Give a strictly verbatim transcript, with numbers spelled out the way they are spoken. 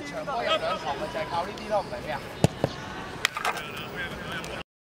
場波入兩球咪就係靠呢啲咯，唔係咩啊？